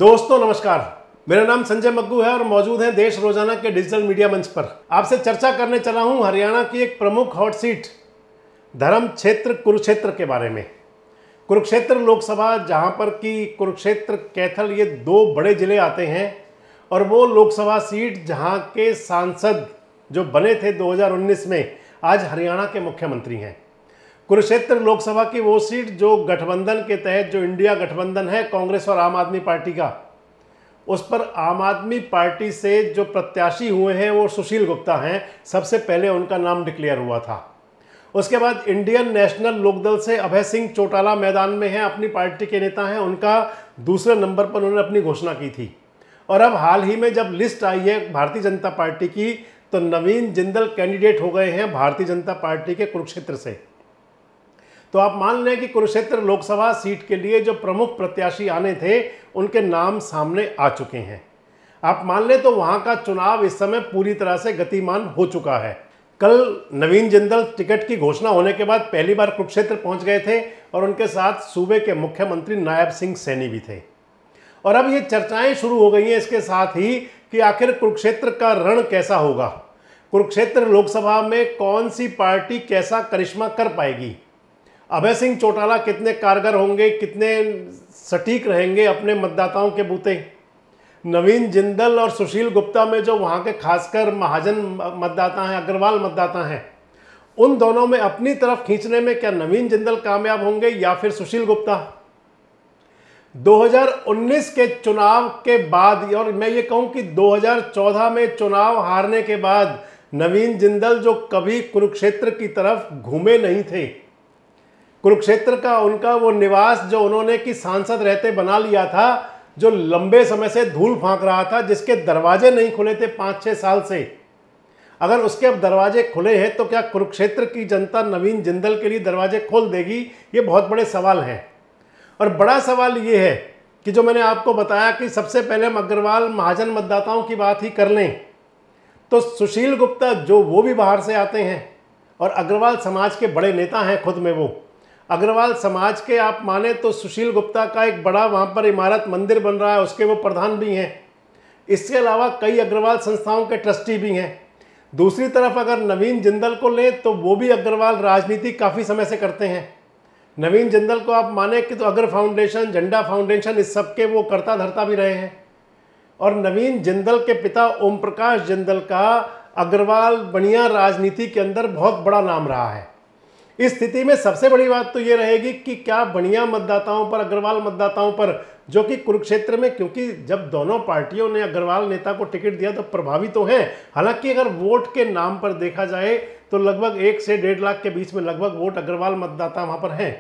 दोस्तों नमस्कार, मेरा नाम संजय मग्गू है और मौजूद हैं देश रोजाना के डिजिटल मीडिया मंच पर। आपसे चर्चा करने चला हूं हरियाणा की एक प्रमुख हॉट सीट धर्म क्षेत्र कुरुक्षेत्र के बारे में। कुरुक्षेत्र लोकसभा, जहां पर कि कुरुक्षेत्र कैथल ये दो बड़े जिले आते हैं और वो लोकसभा सीट जहां के सांसद जो बने थे 2019 में आज हरियाणा के मुख्यमंत्री हैं। कुरुक्षेत्र लोकसभा की वो सीट जो गठबंधन के तहत, जो इंडिया गठबंधन है कांग्रेस और आम आदमी पार्टी का, उस पर आम आदमी पार्टी से जो प्रत्याशी हुए हैं वो सुशील गुप्ता हैं। सबसे पहले उनका नाम डिक्लेयर हुआ था। उसके बाद इंडियन नेशनल लोकदल से अभय सिंह चौटाला मैदान में हैं, अपनी पार्टी के नेता हैं। उनका दूसरे नंबर पर उन्होंने अपनी घोषणा की थी। और अब हाल ही में जब लिस्ट आई है भारतीय जनता पार्टी की, तो नवीन जिंदल कैंडिडेट हो गए हैं भारतीय जनता पार्टी के कुरुक्षेत्र से। तो आप मान लें कि कुरुक्षेत्र लोकसभा सीट के लिए जो प्रमुख प्रत्याशी आने थे उनके नाम सामने आ चुके हैं। आप मान लें तो वहां का चुनाव इस समय पूरी तरह से गतिमान हो चुका है। कल नवीन जिंदल टिकट की घोषणा होने के बाद पहली बार कुरुक्षेत्र पहुंच गए थे और उनके साथ सूबे के मुख्यमंत्री नायब सिंह सैनी भी थे। और अब ये चर्चाएं शुरू हो गई हैं इसके साथ ही कि आखिर कुरुक्षेत्र का रण कैसा होगा, कुरुक्षेत्र लोकसभा में कौन सी पार्टी कैसा करिश्मा कर पाएगी, अभय सिंह चौटाला कितने कारगर होंगे, कितने सटीक रहेंगे अपने मतदाताओं के बूते, नवीन जिंदल और सुशील गुप्ता में जो वहाँ के खासकर महाजन मतदाता हैं, अग्रवाल मतदाता हैं, उन दोनों में अपनी तरफ खींचने में क्या नवीन जिंदल कामयाब होंगे या फिर सुशील गुप्ता। 2019 के चुनाव के बाद, और मैं ये कहूँ कि 2014 में चुनाव हारने के बाद नवीन जिंदल जो कभी कुरुक्षेत्र की तरफ घूमे नहीं थे, कुरुक्षेत्र का उनका वो निवास जो उन्होंने कि सांसद रहते बना लिया था, जो लंबे समय से धूल फांक रहा था, जिसके दरवाजे नहीं खुले थे 5-6 साल से, अगर उसके अब दरवाजे खुले हैं तो क्या कुरुक्षेत्र की जनता नवीन जिंदल के लिए दरवाजे खोल देगी? ये बहुत बड़े सवाल हैं। और बड़ा सवाल ये है कि जो मैंने आपको बताया कि सबसे पहले हम अग्रवाल महाजन मतदाताओं की बात ही कर लें तो सुशील गुप्ता जो वो भी बाहर से आते हैं और अग्रवाल समाज के बड़े नेता हैं खुद में। वो अग्रवाल समाज के आप माने तो सुशील गुप्ता का एक बड़ा वहाँ पर इमारत मंदिर बन रहा है, उसके वो प्रधान भी हैं। इसके अलावा कई अग्रवाल संस्थाओं के ट्रस्टी भी हैं। दूसरी तरफ अगर नवीन जिंदल को लें तो वो भी अग्रवाल राजनीति काफ़ी समय से करते हैं। नवीन जिंदल को आप माने कि तो अग्र फाउंडेशन, झंडा फाउंडेशन, इस सब के वो करता धरता भी रहे हैं। और नवीन जिंदल के पिता ओम प्रकाश जिंदल का अग्रवाल बनिया राजनीति के अंदर बहुत बड़ा नाम रहा है। इस स्थिति में सबसे बड़ी बात तो ये रहेगी कि क्या बनिया मतदाताओं पर, अग्रवाल मतदाताओं पर, जो कि कुरुक्षेत्र में, क्योंकि जब दोनों पार्टियों ने अग्रवाल नेता को टिकट दिया तो प्रभावी तो हैं। हालांकि अगर वोट के नाम पर देखा जाए तो लगभग 1 से 1.5 लाख के बीच में लगभग वोट अग्रवाल मतदाता वहां पर हैं।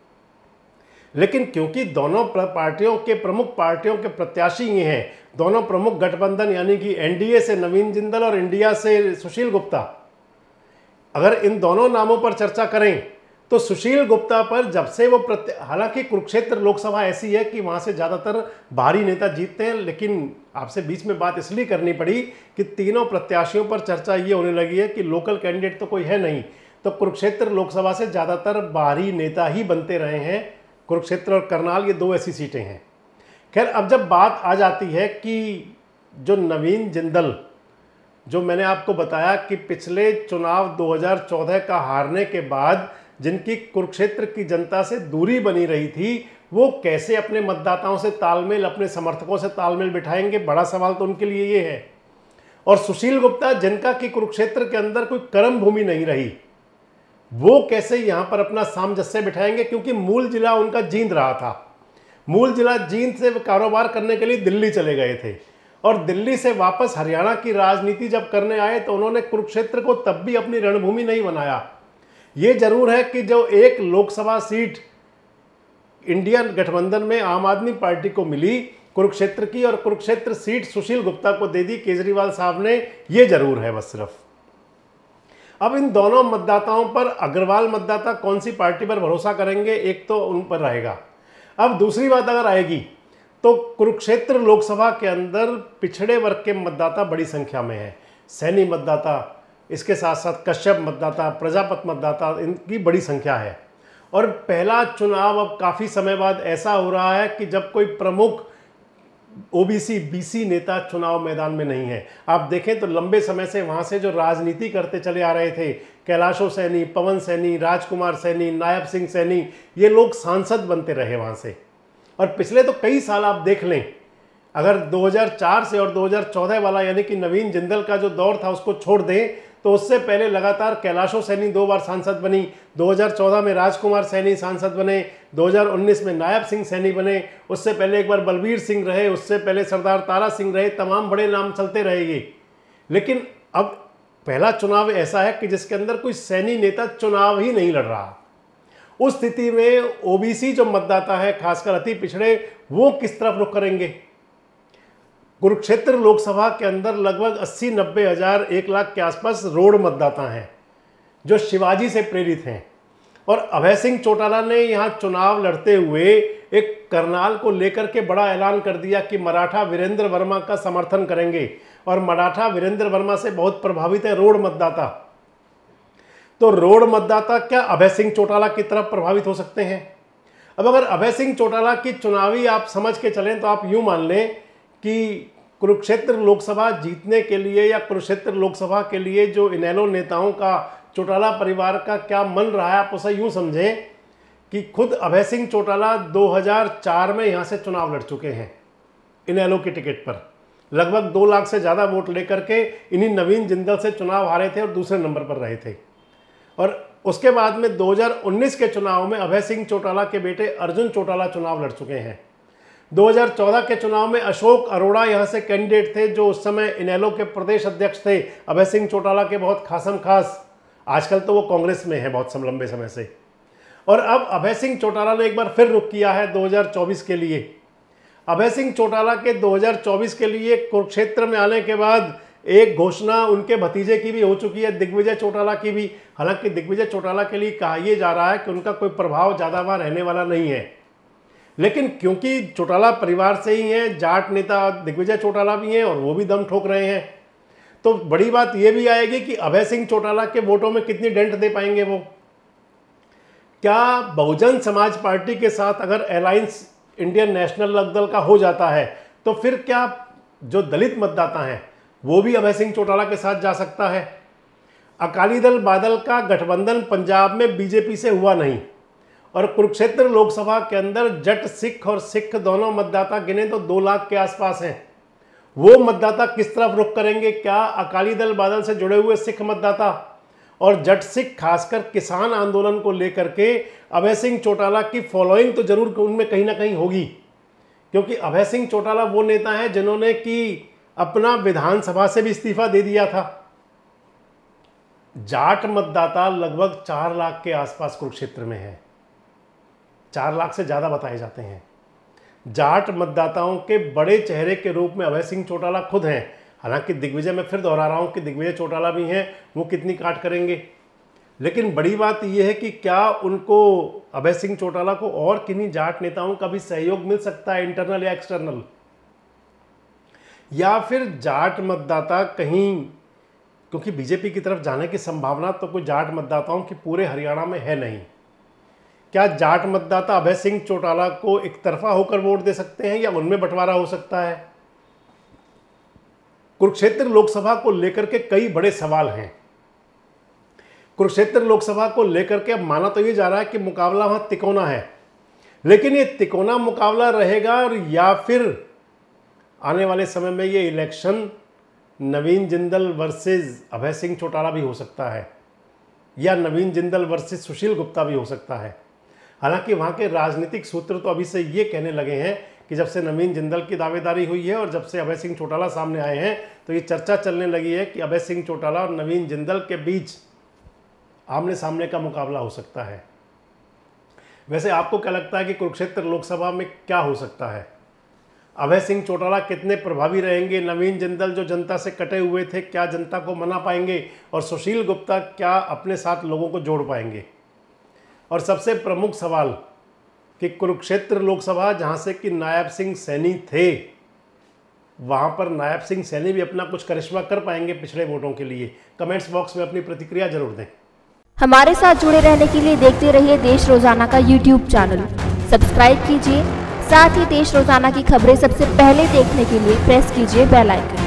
लेकिन क्योंकि दोनों पार्टियों के प्रमुख पार्टियों के प्रत्याशी ये हैं, दोनों प्रमुख गठबंधन यानी कि एनडीए से नवीन जिंदल और इंडिया से सुशील गुप्ता, अगर इन दोनों नामों पर चर्चा करें तो सुशील गुप्ता पर जब से वो हालांकि कुरुक्षेत्र लोकसभा ऐसी है कि वहां से ज़्यादातर बाहरी नेता जीतते हैं, लेकिन आपसे बीच में बात इसलिए करनी पड़ी कि तीनों प्रत्याशियों पर चर्चा ये होने लगी है कि लोकल कैंडिडेट तो कोई है नहीं, तो कुरुक्षेत्र लोकसभा से ज़्यादातर बाहरी नेता ही बनते रहे हैं। कुरुक्षेत्र और करनाल ये 2 ऐसी सीटें हैं। खैर, अब जब बात आ जाती है कि जो नवीन जिंदल, जो मैंने आपको बताया कि पिछले चुनाव 2014 का हारने के बाद जिनकी कुरुक्षेत्र की जनता से दूरी बनी रही थी, वो कैसे अपने मतदाताओं से तालमेल, अपने समर्थकों से तालमेल बिठाएंगे, बड़ा सवाल तो उनके लिए ये है। और सुशील गुप्ता जिनका कि कुरुक्षेत्र के अंदर कोई कर्म भूमि नहीं रही, वो कैसे यहाँ पर अपना सामंजस्य बिठाएंगे, क्योंकि मूल जिला उनका जींद रहा था। मूल जिला जींद से कारोबार करने के लिए दिल्ली चले गए थे और दिल्ली से वापस हरियाणा की राजनीति जब करने आए तो उन्होंने कुरुक्षेत्र को तब भी अपनी रणभूमि नहीं बनाया। ये जरूर है कि जो एक लोकसभा सीट इंडियन गठबंधन में आम आदमी पार्टी को मिली कुरुक्षेत्र की, और कुरुक्षेत्र सीट सुशील गुप्ता को दे दी केजरीवाल साहब ने, ये जरूर है बस सिर्फ। अब इन दोनों मतदाताओं पर अग्रवाल मतदाता कौन सी पार्टी पर भरोसा करेंगे, एक तो उन पर रहेगा। अब दूसरी बात अगर आएगी तो कुरुक्षेत्र लोकसभा के अंदर पिछड़े वर्ग के मतदाता बड़ी संख्या में हैं। सैनी मतदाता, इसके साथ साथ कश्यप मतदाता, प्रजापत मतदाता, इनकी बड़ी संख्या है। और पहला चुनाव अब काफ़ी समय बाद ऐसा हो रहा है कि जब कोई प्रमुख ओबीसी बीसी नेता चुनाव मैदान में नहीं है। आप देखें तो लंबे समय से वहां से जो राजनीति करते चले आ रहे थे, कैलाशो सैनी, पवन सैनी, राजकुमार सैनी, नायब सिंह सैनी, ये लोग सांसद बनते रहे वहां से। और पिछले तो कई साल आप देख लें, अगर 2004 से और 2014 वाला यानी कि नवीन जिंदल का जो दौर था उसको छोड़ दें तो उससे पहले लगातार कैलाशो सैनी 2 बार सांसद बनी, 2014 में राजकुमार सैनी सांसद बने, 2019 में नायब सिंह सैनी बने, उससे पहले एक बार बलबीर सिंह रहे, उससे पहले सरदार तारा सिंह रहे, तमाम बड़े नाम चलते रहेंगे। लेकिन अब पहला चुनाव ऐसा है कि जिसके अंदर कोई सैनी नेता चुनाव ही नहीं लड़ रहा। उस स्थिति में ओबीसी जो मतदाता है, खासकर अति पिछड़े, वो किस तरफ रुख करेंगे? कुरुक्षेत्र लोकसभा के अंदर लगभग 80-90 हज़ार 1 लाख के आसपास रोड मतदाता हैं जो शिवाजी से प्रेरित हैं। और अभय सिंह चौटाला ने यहाँ चुनाव लड़ते हुए एक करनाल को लेकर के बड़ा ऐलान कर दिया कि मराठा वीरेंद्र वर्मा का समर्थन करेंगे, और मराठा वीरेंद्र वर्मा से बहुत प्रभावित है रोड मतदाता। तो रोड मतदाता क्या अभय सिंह चौटाला की तरफ प्रभावित हो सकते हैं? अब अगर अभय सिंह चौटाला की चुनावी आप समझ के चलें तो आप यूं मान लें कि कुरुक्षेत्र लोकसभा जीतने के लिए या कुरुक्षेत्र लोकसभा के लिए जो इनेलो नेताओं का, चौटाला परिवार का क्या मन रहा है, आप उसे यूं समझें कि खुद अभय सिंह चौटाला 2004 में यहाँ से चुनाव लड़ चुके हैं इनेलो की टिकट पर, लगभग 2 लाख से ज़्यादा वोट लेकर के इन्हीं नवीन जिंदल से चुनाव हारे थे और दूसरे नंबर पर रहे थे। और उसके बाद में 2019 के चुनाव में अभय सिंह चौटाला के बेटे अर्जुन चौटाला चुनाव लड़ चुके हैं। 2014 के चुनाव में अशोक अरोड़ा यहाँ से कैंडिडेट थे जो उस समय इनेलो के प्रदेश अध्यक्ष थे, अभय सिंह चौटाला के बहुत खासम खास। आजकल तो वो कांग्रेस में है बहुत लंबे समय से। और अब अभय सिंह चौटाला ने एक बार फिर रुख किया है 2024 के लिए। अभय सिंह चौटाला के 2024 के लिए कुरुक्षेत्र में आने के बाद एक घोषणा उनके भतीजे की भी हो चुकी है, दिग्विजय चौटाला की भी। हालांकि दिग्विजय चौटाला के लिए कहा यह जा रहा है कि उनका कोई प्रभाव ज़्यादा वहाँ रहने वाला नहीं है, लेकिन क्योंकि चौटाला परिवार से ही हैं, जाट नेता दिग्विजय चौटाला भी हैं और वो भी दम ठोक रहे हैं, तो बड़ी बात यह भी आएगी कि अभय सिंह चौटाला के वोटों में कितनी डेंट दे पाएंगे वो। क्या बहुजन समाज पार्टी के साथ अगर अलायंस इंडियन नेशनल लोकदल का हो जाता है तो फिर क्या जो दलित मतदाता हैं वो भी अभय सिंह चौटाला के साथ जा सकता है? अकाली दल बादल का गठबंधन पंजाब में बीजेपी से हुआ नहीं, और कुरुक्षेत्र लोकसभा के अंदर जट सिख और सिख दोनों मतदाता गिने तो 2 लाख के आसपास हैं। वो मतदाता किस तरफ रुख करेंगे? क्या अकाली दल बादल से जुड़े हुए सिख मतदाता और जट सिख खासकर किसान आंदोलन को लेकर के अभय सिंह चौटाला की फॉलोइंग तो जरूर उनमें कहीं ना कहीं होगी, क्योंकि अभय सिंह चौटाला वो नेता हैं जिन्होंने कि अपना विधानसभा से भी इस्तीफा दे दिया था। जाट मतदाता लगभग 4 लाख के आसपास कुरुक्षेत्र में है, 4 लाख से ज़्यादा बताए जाते हैं। जाट मतदाताओं के बड़े चेहरे के रूप में अभय सिंह चौटाला खुद हैं। हालांकि दिग्विजय, मैं फिर दोहरा रहा हूं कि दिग्विजय चौटाला भी हैं, वो कितनी काट करेंगे। लेकिन बड़ी बात यह है कि क्या उनको, अभय सिंह चौटाला को और किन्हीं जाट नेताओं का भी सहयोग मिल सकता है, इंटरनल या एक्सटर्नल, या फिर जाट मतदाता कहीं, क्योंकि बीजेपी की तरफ जाने की संभावना तो कोई जाट मतदाताओं की पूरे हरियाणा में है नहीं। क्या जाट मतदाता अभय सिंह चौटाला को एक तरफा होकर वोट दे सकते हैं या उनमें बंटवारा हो सकता है? कुरुक्षेत्र लोकसभा को लेकर के कई बड़े सवाल हैं। कुरुक्षेत्र लोकसभा को लेकर के अब माना तो ये जा रहा है कि मुकाबला वहां तिकोना है, लेकिन ये तिकोना मुकाबला रहेगा और या फिर आने वाले समय में ये इलेक्शन नवीन जिंदल वर्सेस अभय सिंह चौटाला भी हो सकता है, या नवीन जिंदल वर्सेस सुशील गुप्ता भी हो सकता है। हालांकि वहाँ के राजनीतिक सूत्र तो अभी से ये कहने लगे हैं कि जब से नवीन जिंदल की दावेदारी हुई है और जब से अभय सिंह चौटाला सामने आए हैं तो ये चर्चा चलने लगी है कि अभय सिंह चौटाला और नवीन जिंदल के बीच आमने सामने का मुकाबला हो सकता है। वैसे आपको क्या लगता है कि कुरुक्षेत्र लोकसभा में क्या हो सकता है? अभय सिंह चौटाला कितने प्रभावी रहेंगे? नवीन जिंदल जो जनता से कटे हुए थे, क्या जनता को मना पाएंगे? और सुशील गुप्ता क्या अपने साथ लोगों को जोड़ पाएंगे? और सबसे प्रमुख सवाल कि कुरुक्षेत्र लोकसभा जहां से कि नायब सिंह सैनी थे, वहां पर नायब सिंह सैनी भी अपना कुछ करिश्मा कर पाएंगे पिछड़े वोटों के लिए? कमेंट्स बॉक्स में अपनी प्रतिक्रिया जरूर दें। हमारे साथ जुड़े रहने के लिए देखते रहिए देश रोजाना का YouTube चैनल। सब्सक्राइब कीजिए, साथ ही देश रोजाना की खबरें सबसे पहले देखने के लिए प्रेस कीजिए बेल आइकन।